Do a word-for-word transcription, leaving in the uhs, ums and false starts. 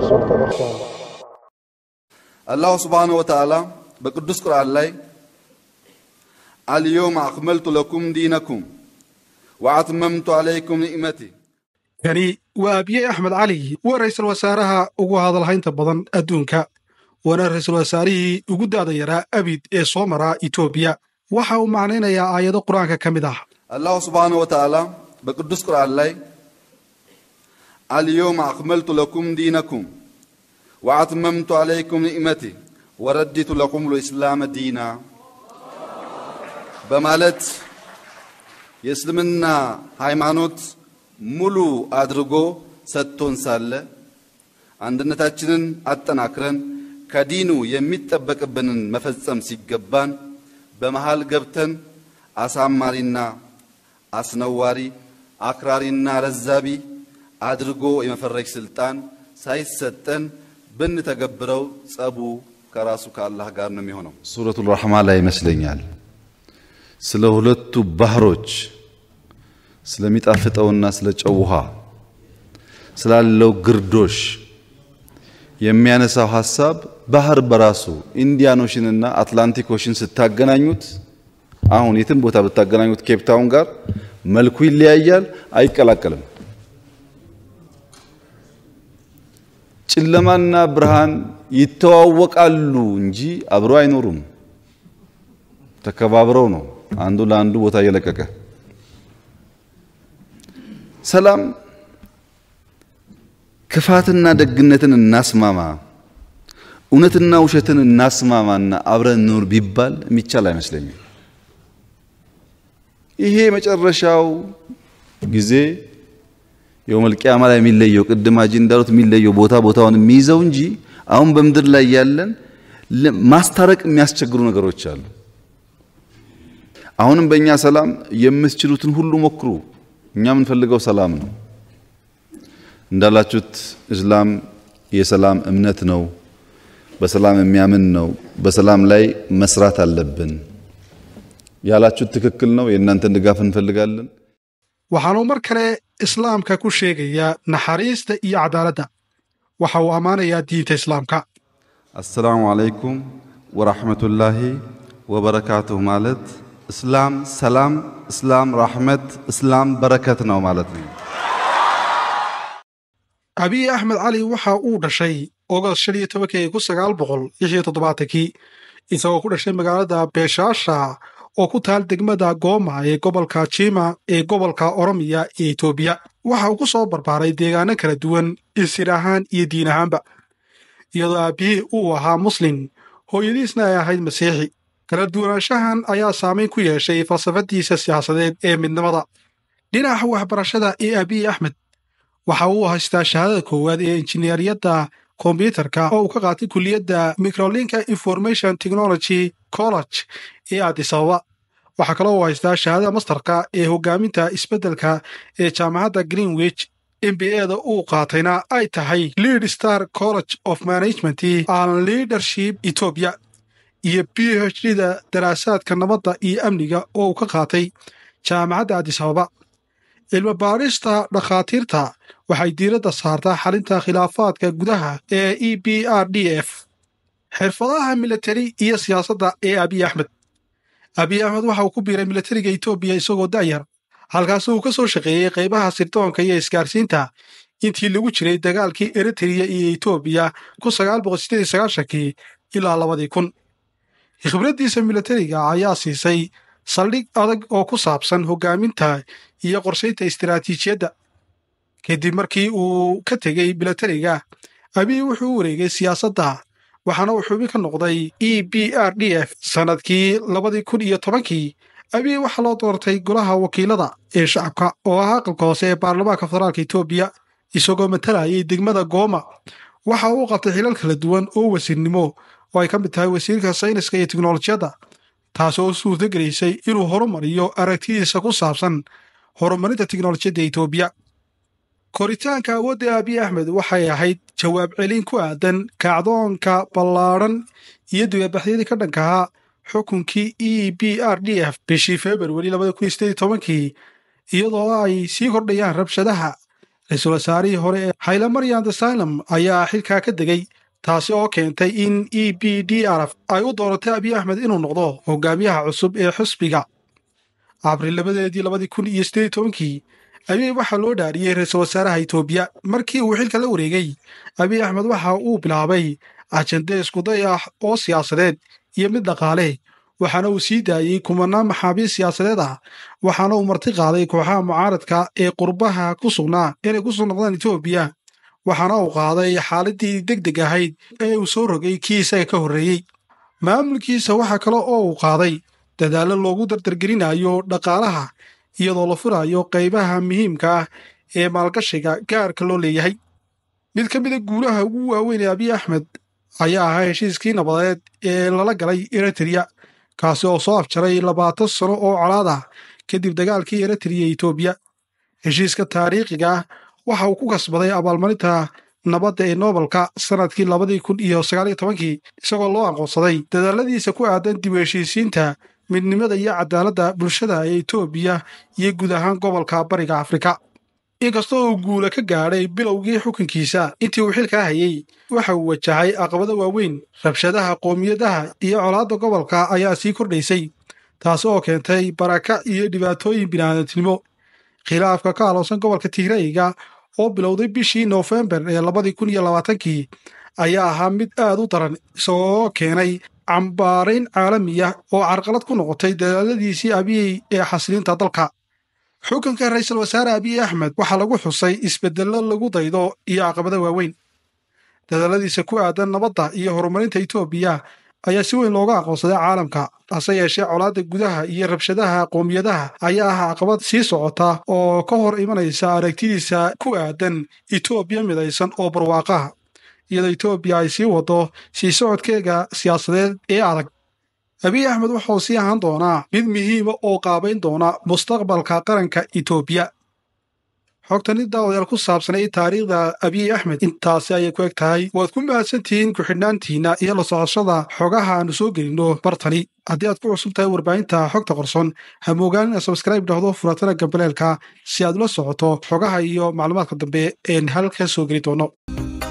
الله سبحانه وتعالى بقدس قرآن لاي اليوم أكملت لكم دينكم وأتممت عليكم نعمتي. يعني وأبي أحمد علي ورئيس الوزراء وهذا الحين تبضن أدونك ورئيس الوزراء وجود هذا يرى أبيد إسوامرا إثيوبيا وحاو معنينا يا آيات القرآن كمدة. الله سبحانه وتعالى بقدس قرآن لاي اليوم أكملت لكم دينكم وأتممت عليكم نعمتي ورديت لكم الإسلام دينا بمالت يسلمنا ሃይማኖት ሙሉ አድርጎ ሰጥቶን ሳለ አንድነታችንን አጠናክረን ከዲኑ የሚጠበቅብንን መፈጸም ሲገባን በመሃል ገብተን አሳማሪና አስነዋሪ አክራሪና ረዛቢ አድርጎ የመፈረጅ ስልጣን ሳይሰጠን ብንተገብረው ጸቡ ከራሱ ከአላህ ጋር ነው የሚሆነው። ሱረቱል ረህማን ላይ ይመስለኛል ስለ ሁለቱ ባህሮች ስለሚጣፍጠውና ስለ ጨውሃ ስላለው ግርዶሽ የሚያነሳው ሐሳብ ባህር በራሱ ኢንዲያን ኦሽንና አትላንቲክ ኦሽን ስታገናኙት አሁን የትም ቦታ ብታገናኙት ኬፕ ታውን ጋር መልኩ ይለያያል፣ አይቀላቀልም። ጨለማና ብርሃን ይተዋወቃሉ እንጂ አብሮ አይኖሩም። ተከባብረው ነው አንዱ ለአንዱ ቦታ እየለቀቀ። ሰላም ክፋትና ደግነትን እናስማማ፣ እውነትና ውሸትን እናስማማና አብረን ኑር ቢባል የሚቻል አይመስለኝም። ይሄ መጨረሻው ጊዜ የውመል ቂያማ ላይ የሚለየው ቅድም ሀጂ እንዳሉት የሚለየው ቦታ ቦታውን የሚይዘው እንጂ አሁን በመድር ላይ ያለን ማስታረቅ የሚያስቸግሩ ነገሮች አሉ። አሁንም በእኛ ሰላም የምትችሉትን ሁሉ ሞክሩ። እኛ የምንፈልገው ሰላም ነው። እንዳላችሁት እስላም የሰላም እምነት ነው፣ በሰላም የሚያምን ነው። በሰላም ላይ መስራት አለብን ያላችሁት ትክክል ነው። የእናንተን ድጋፍ እንፈልጋለን። waxaanu mar kale islaamka ku sheegaya naxariista iyo cadaaladda waxa uu amaanayaa diinta islaamka. السلام عليكم ورحمة الله وبركاته مالت اسلام سلام اسلام رحمة اسلام بركتنا مالتنا. أبي أحمد علي waxa uu dhashay August shan iyo toban kun sagaal boqol lix iyo toddobaatan isagoo ku dhashay magaalada Beeshaasha oo ku taal degmada Goma ee gobolka Chima ee gobolka Oromiya ee Itoobiya. Waxa uu ku soo barbaaray deegaano kala duwan isir ahaan iyo diin ahaanba, iyadoo aabihii uu ahaa Muslim, hooyadiisna ay ahayd Masiixi. kala duwanaanshahan ayaa saameyn ku yeeshay falsafadiisa siyaasadeed ee midnimada. dhinaca waxbarashada ee Abiy Ahmed waxa uu haystaa shahaadada koowaad ee injineeriyadda kombiyuutarka oo uu ka qaatay kulliyadda Microlink Information Technology College ee Addis Ababa. waxa kale oo haystaa shahaadada masterka ee hogaaminta isbeddelka ee jaamacadda Greenwich. M B A-da uu qaatayna ay tahay Lead Star College of Management and Leadership Ethiopia iyo P H D-da daraasaadka nabadda iyo amniga oo uu ka qaatay jaamacadda Addis Ababa. cilmi baarista dhakhaatiirta waxay diiradda saartaa xalinta khilaafaadka gudaha ee E B R D F. xirfadaha military iyo siyaasadda ee Abiy Ahmed Abiy Ahmed waxa uu ku biiray militariga Itoobiya isagoo da'yar, halkaas uu ka soo shaqeeyay qaybaha sirdoonka iyo isgaarsiinta intii lagu jiray dagaalkii Eritrea iyo Itoobiya kun sagaal boqol siddeed iyo sagaashan ilaa labadii kun. khibraddiisa militariga ayaa siisay saldhig adag oo ku saabsan hogaaminta iyo qorsheynta istiraatiijiyadda. kadib markii uu ka tegay militariga, Abiy wuxuu u wareegay siyaasadda, waxaana uu xubin ka noqday E B R D F sanadkii labadii kun iyo tobankii. Abiy waxaa loo doortay golaha wakiilada ee shacabka oo ah aqalka hoose ee baarlamaanka federaalka Itoobiya, isagoo matalayay degmada Goma. waxa uu qabtay xilal kala duwan oo wasiirnimo oo ay ka mid tahay wasiirka sayniska iyo tiknoolajiyadda, taasoo suurtagelisay inuu horumariyo aragtidiisa ku saabsan horumarinta tiknoolajiyadda Itoobiya. koritaanka awoodda Abiy Ahmed waxay ahayd jawaab celin ku aadan kacdoonka ballaaran iyo dibadbaxyadii ka dhanka ahaa xukunkii E B R D F bishii February labada kun iyo siddeed iyo tobankii, iyadoo ay sii kordhayaan rabshadaha ra-iisul wasaarihii hore ee Haile Mariam Desalegn ayaa xilkaa ka degay taasi oo keentay in E P D R F ay u dooratay Abiy Ahmed inuu noqdo hogaamiyaha cusub ee xisbiga. Abriil labadeedii labadi kun iyo siddeed iyo tobankii Abiy waxaa loo dhaariyey ra-iisul wasaaraha Itoobiya. Markii uu xilka la wareegay, Abiy Ahmed waxa uu bilaabay ajende iskuday ah oo siyaasadeed iyo mid dhaqaale, waxaana uu sii daayey kumanaan maxaabiis siyaasadeed ah, waxaana uu marti qaaday kooxaha mucaaradka ee qurbaha ku sugnaa inay ku soo noqdaan Itoobiya, waxaana uu qaaday xaaladii degdeg ahayd ee uu soo rogay kii isaga ka horreeyey. Maamulkiisa waxa kale oo uu qaaday dadaallo loogu dardargelinayo dhaqaalaha iyadoo la furayo qaybaha muhiimka ah ee maalgashiga gaarka loo leeyahay. Mid ka mid a guulaha ugu waaweyn ee Abiy Ahmed ayaa ahaa heshiiskii nabadeed ee lala galay Eritrea, kaasi oo soo afjaray labaatan sano oo colaad ah kadib dagaalkii Eritrea iyo Itoobiya. Heshiiska taariikhiga ah waxa uu ku kasbaday abaalmarinta nabadda ee Nobelka sanadkii labadi kun iyo sagaal iyo tobankii, isagoo loo aqoonsaday dadaaladiisa ku aadan dib u heshiisiinta, midnimada iyo cadaaladda bulshada ee Itoobiya iyo guud ahaan gobolka Bariga Afrika. Inkastoo uu guula ka gaadhay bilowgii xukunkiisa, intii uu xilka hayay waxa uu wajahay caqabado waaweyn. Rabshadaha qowmiyadaha iyo colaadda gobolka ayaa sii kordhaysay, taas oo keentay barakac iyo dhibaatooyin bini'aadantinimo. Khilaafka ka aloosan gobolka Tigreega oo bilowday bishii Noofembar ee labadi kun iyo labaatankii ayaa ahaa mid aad u daran, isagoo keenay cambaarayn caalami ah oo carqalad ku noqotay dadaaladiisii Abiy ee xasilinta dalka. Xukunka ra-iisul wasaare Abiy Ahmed waxaa lagu xusay isbedello lagu daydo iyo caqabado waaweyn. Dadaaladiisa ku aadan nabadda iyo horumarinta Itoobiya ayaa si weyn looga aqoonsaday caalamka, hase yeeshee colaadda gudaha iyo rabshadaha qowmiyadaha ayaa ah caqabad sii socota oo ka hor imanaysa aragtidiisa ku aadan Itoobiya midaysan oo barwaaqaha, iyadoo Itoobiya ay sii wado sii socodkeega siyaasadeed ee adag. Abiy Ahmed wuxuu sii ahaan doonaa mid muhiima oo qaabayn doona mustaqbalka qaranka Itoobiya. xogtani daawadayaal ku saabsanay taariikhda Abiy Ahmed intaasi ayay ku eg tahay. Waad ku mahadsantihiin ku xidhnaantiina iyo la socoshada xogaha aanu soo gelino bartani. Haddii aad ku cusub tahay warbaahinta xogta qarsoon, ha moogaan inaad subscribe dhahdo furaatana gambaleelka si aad ula socoto xogaha iyo macluumaadka dambe een halka soo geli doono.